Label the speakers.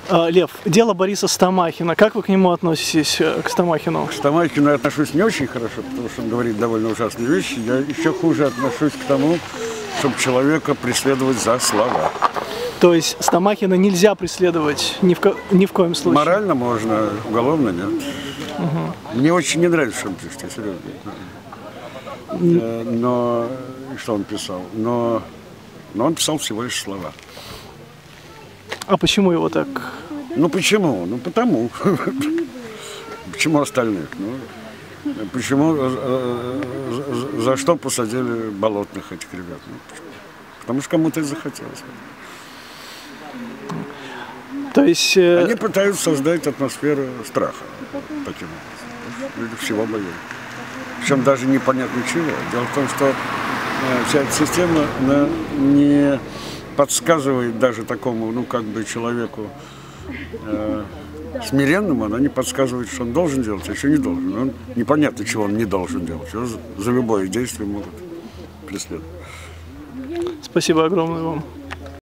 Speaker 1: Лев, дело Бориса Стамахина. Как вы к нему относитесь, к Стамахину?
Speaker 2: К Стамахину я отношусь не очень хорошо, потому что он говорит довольно ужасные вещи. Я еще хуже отношусь к тому, чтобы человека преследовать за слова.
Speaker 1: То есть Стамахина нельзя преследовать ни в коем случае?
Speaker 2: Морально можно, уголовно нет. Мне очень не нравится, что он пишет, я серьезно. Но что он писал? Но он писал всего лишь слова.
Speaker 1: А почему его так?
Speaker 2: Ну почему? Ну потому. Почему остальных? Ну, почему, за что посадили болотных этих ребят? Ну, потому что кому-то захотелось.
Speaker 1: То есть...
Speaker 2: Они пытаются создать атмосферу страха таким образом. Люди всего боятся. Причем даже непонятно чего. Дело в том, что вся эта система не подсказывает даже такому, ну, как бы человеку смиренному, она не подсказывает, что он должен делать, а что не должен. Он, непонятно, чего он не должен делать. Его за любое действие могут преследовать.
Speaker 1: Спасибо огромное вам.